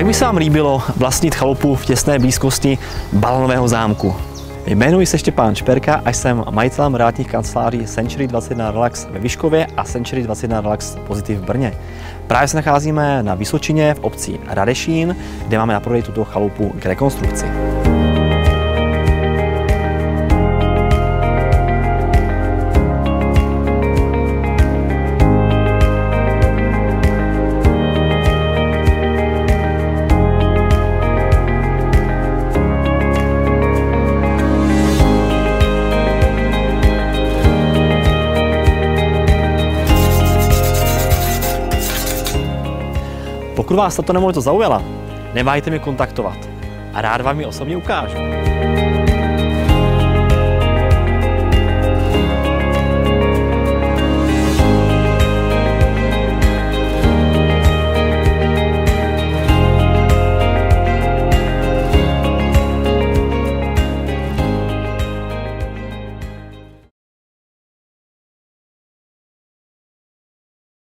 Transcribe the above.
Jak by se vám líbilo vlastnit chalupu v těsné blízkosti balónového zámku? Jmenuji se Štěpán Šperka a jsem majitelem realitních kanceláří Century 21 Relax ve Vyškově a Century 21 Relax Positive v Brně. Právě se nacházíme na Vysočině v obci Radešín, kde máme na prodej tuto chalupu k rekonstrukci. Pokud vás tato nemovitost zaujala, neváhejte mě kontaktovat a rád vám ji osobně ukážu.